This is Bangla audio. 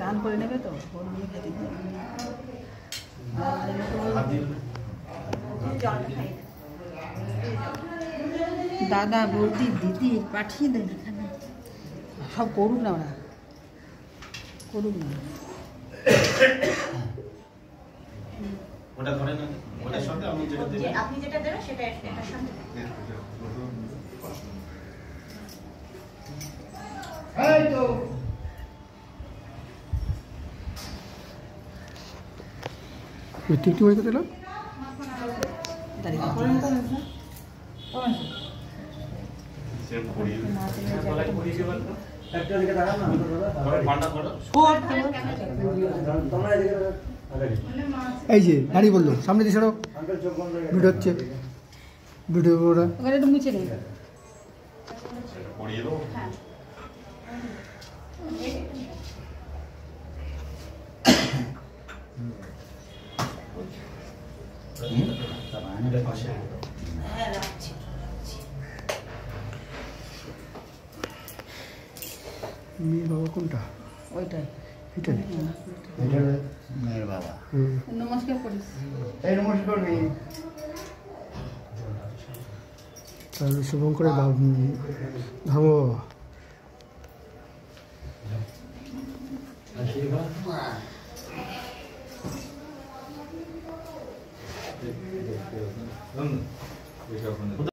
স্নান করে নেবে তো ওর নিয়ে খেতে দিই। দাদা বৌদি দিদি পাঠিয়ে দেন এখানে সব করুক না ওরা করুক না ওটা ধরে না ওটার সঙ্গে আমি যেটা দেব আপনি যেটা দেবেন সেটা এটার সঙ্গে এই তো একটু হয়ে গেল দাঁড়িয়ে সেম করি একটা দিকে তাকান না পান্ডা করো তোমরা এদিকে এই যে দাঁড়িয়ে বললো সামনে দিয়ে সরো আঙ্কেল চোখ বন্ধ ভিডিও হচ্ছে ভিডিও ওরা ওখানে একটু মুছে নেই পড়িয়ে দাও হ্যাঁ রাখছি মেয়ে বাবা কোনটা ওইটাই এটা এটা মেয়ের বাবা নমস্কার করিস এই নমস্কার নেই তাহলে শুভঙ্করের ধর্ম বাবা